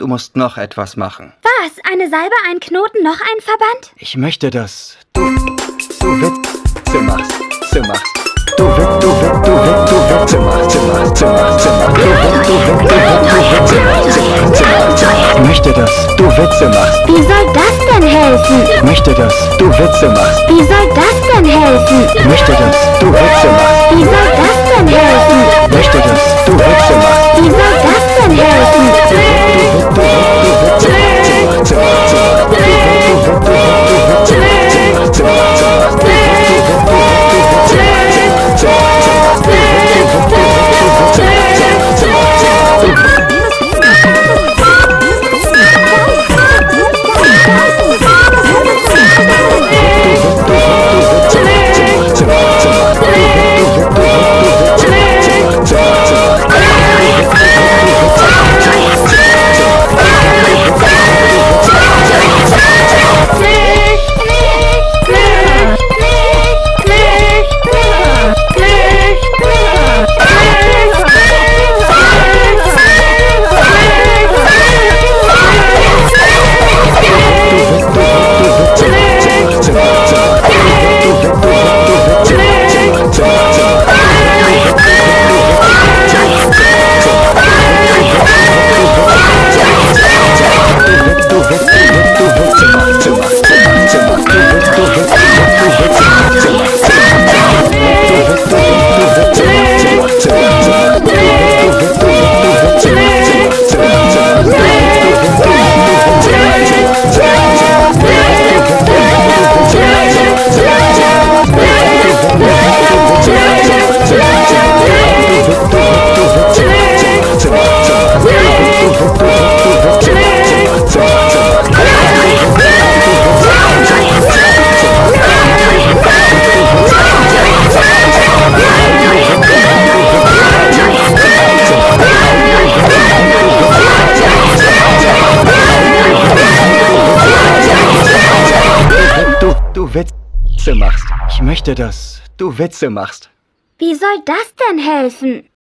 Du musst noch etwas machen. Was? Eine Salbe, ein Knoten, noch ein Verband? Ich möchte, dass du Witze machst. Du Witze machst. Ich möchte, dass du Witze machst. Wie soll das denn helfen? Ich möchte, dass du Witze machst. Wie soll das denn helfen? Ich möchte, dass du Witze machst. Wie soll das denn helfen? Ich möchte, dass du Witze machst. Wie soll das denn helfen? Du Witze machst. Ich möchte, dass du Witze machst. Wie soll das denn helfen?